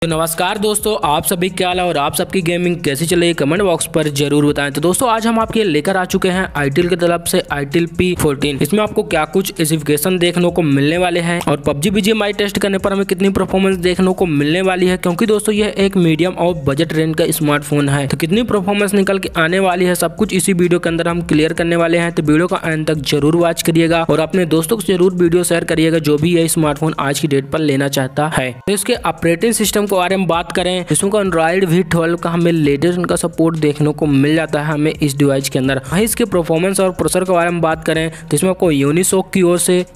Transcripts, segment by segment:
तो नमस्कार दोस्तों, आप सभी क्या हाल है और आप सबकी गेमिंग कैसी चल रही है कमेंट बॉक्स पर जरूर बताएं। तो दोस्तों आज हम आपके लेकर आ चुके हैं आईटीएल की तरफ से आईटीएल P14। इसमें आपको क्या कुछ स्पेसिफिकेशन देखने को मिलने वाले हैं और PUBG BGMI टेस्ट करने पर हमें कितनी परफॉर्मेंस देखने को मिलने वाली है, क्योंकि दोस्तों यह एक मीडियम और बजट रेंज का स्मार्टफोन है। तो कितनी परफॉर्मेंस निकल के आने वाली है सब कुछ इसी वीडियो के अंदर हम क्लियर करने वाले हैं। तो वीडियो का एंड तक जरूर वॉच करिएगा और अपने दोस्तों को जरूर वीडियो शेयर करिएगा जो भी यह स्मार्टफोन आज की डेट पर लेना चाहता है। तो इसके ऑपरेटिंग सिस्टम के बारे में बात करें, इसमें का एंड्रॉइड V12 का हमें लेटेस्ट उनका सपोर्ट देखने को मिल जाता है हमें इस डिवाइस के अंदर। वहीं इसके परफॉर्मेंस और प्रोसेसर के बारे में बात करें तो इसमें आपको यूनिसॉक की ओर से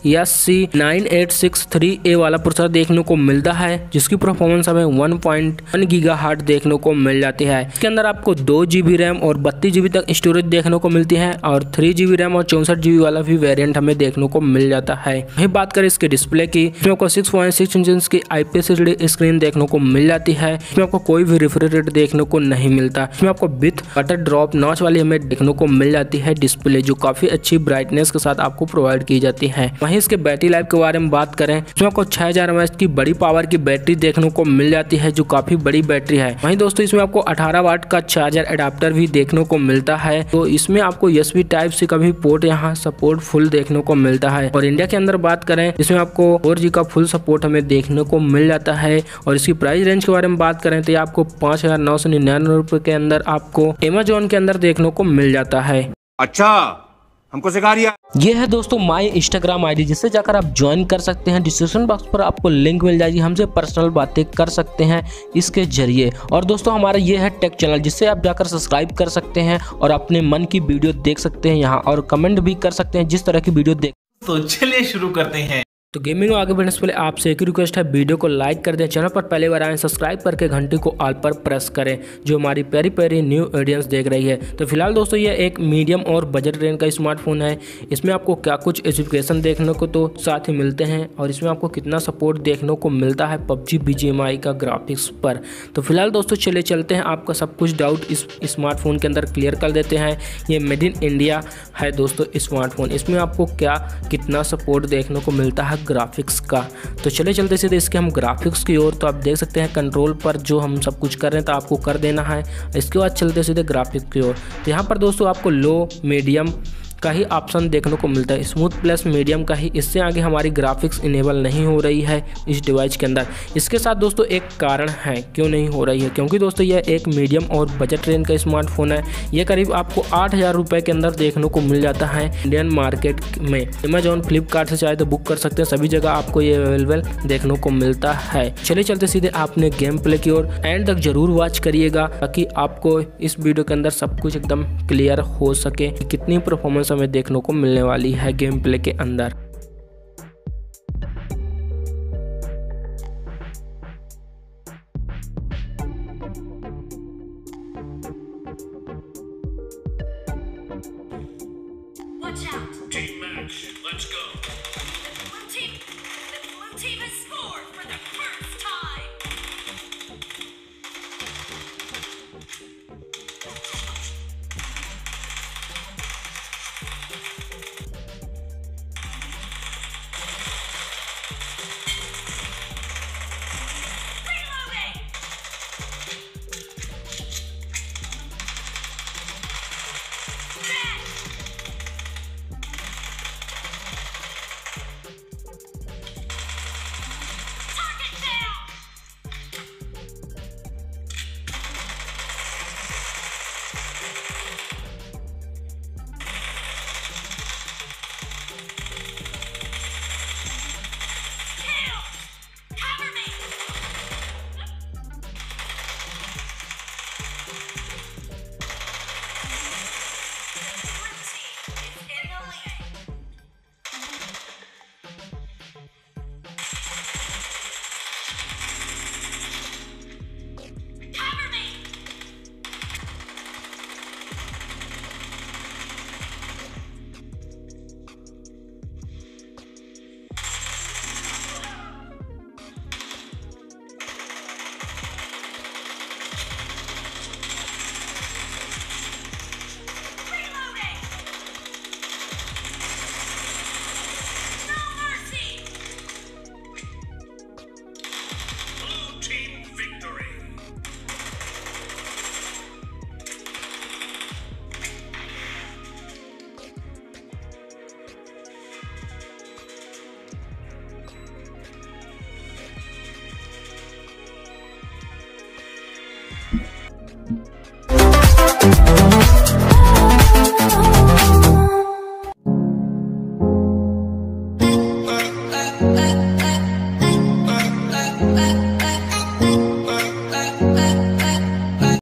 SC9863A वाला प्रोसेसर देखने को मिलता है, जिसकी परफॉर्मेंस हमें 1.1 गीगाहर्ट्ज देखने को मिल जाती है। इसके अंदर आपको 2 GB रैम और 32 GB तक स्टोरेज देखने को मिलती है और 3 GB रैम और 64 GB वाला भी वेरिएंट हमें देखने को मिल जाता है। वहीं बात करें इसके डिस्प्ले की, इसमें आपको 6.6 इंच की IPS HD स्क्रीन देखने को मिल जाती है। इसमें आपको कोई भी रिफ्रेश रेट देखने को नहीं मिलता। इसमें आपको विथ वाटर ड्रॉप नॉच वाली हमें देखने को मिल जाती है डिस्प्ले, जो काफी अच्छी ब्राइटनेस के साथ आपको प्रोवाइड की जाती है। वहीं इसके बैटरी लाइफ के बारे में बात करें, इसमें आपको 6000 mAh की बड़ी पावर की बैटरी देखने को मिल जाती है, जो काफी बड़ी बैटरी है। वहीं दोस्तों इसमें आपको 18 वाट का चार्जर एडाप्टर भी देखने को मिलता है। तो इसमें आपको USB Type-C का भी पोर्ट यहाँ सपोर्ट फुल देखने को मिलता है। और इंडिया के अंदर बात करें, इसमें आपको 4G का फुल सपोर्ट हमें देखने को मिल जाता है। और इसकी प्राइस रेंज के बारे में बात करें तो आपको 5999 रुपए के अंदर आपको Amazon के अंदर देखने को मिल जाता है। अच्छा, हमको सिखा रिया। ये है दोस्तों माय इंस्टाग्राम आईडी, जिससे जाकर आप ज्वाइन कर सकते हैं। डिस्क्रिप्शन बॉक्स पर आपको लिंक मिल जाएगी, हमसे पर्सनल बातें कर सकते हैं इसके जरिए। और दोस्तों हमारा ये है टेक चैनल, जिससे आप जाकर सब्सक्राइब कर सकते हैं और अपने मन की वीडियो देख सकते हैं यहाँ, और कमेंट भी कर सकते हैं जिस तरह की वीडियो देख। तो चलिए शुरू करते हैं। तो गेमिंग में आगे बढ़ने से पहले आपसे एक रिक्वेस्ट है, वीडियो को लाइक कर दें, चैनल पर पहले बार आए सब्सक्राइब करके घंटी को ऑल पर प्रेस करें, जो हमारी प्यारी प्यारी न्यू ऑडियंस देख रही है। तो फिलहाल दोस्तों ये एक मीडियम और बजट रेंज का स्मार्टफोन है। इसमें आपको क्या कुछ स्पेसिफिकेशन देखने को तो साथ ही मिलते हैं और इसमें आपको कितना सपोर्ट देखने को मिलता है PUBG BGMI का ग्राफिक्स पर। तो फिलहाल दोस्तों चले चलते हैं, आपका सब कुछ डाउट इस स्मार्टफोन के अंदर क्लियर कर देते हैं। ये मेड इन इंडिया है दोस्तों स्मार्टफोन। इसमें आपको क्या कितना सपोर्ट देखने को मिलता है ग्राफिक्स का। तो चले चलते सीधे इसके हम ग्राफिक्स की ओर। तो आप देख सकते हैं कंट्रोल पर जो हम सब कुछ कर रहे हैं तो आपको कर देना है। इसके बाद चलते सीधे ग्राफिक्स की ओर। तो यहाँ पर दोस्तों आपको लो मीडियम का ही ऑप्शन देखने को मिलता है, स्मूथ प्लस मीडियम का ही। इससे आगे हमारी ग्राफिक्स इनेबल नहीं हो रही है इस डिवाइस के अंदर। इसके साथ दोस्तों एक कारण है क्यों नहीं हो रही है, क्योंकि दोस्तों यह एक मीडियम और बजट रेंज का स्मार्टफोन है। यह करीब आपको 8000 रुपये के अंदर देखने को मिल जाता है इंडियन मार्केट में। Amazon फ्लिपकार्ट से चाहे तो बुक कर सकते हैं, सभी जगह आपको ये अवेलेबल देखने को मिलता है। चलिए चलते सीधे आपने गेम प्ले की ओर, एंड तक जरूर वॉच करिएगा ताकि आपको इस वीडियो के अंदर सब कुछ एकदम क्लियर हो सके कि कितनी परफॉर्मेंस हमें देखने को मिलने वाली है गेम प्ले के अंदर। Watch out. Team match, let's go.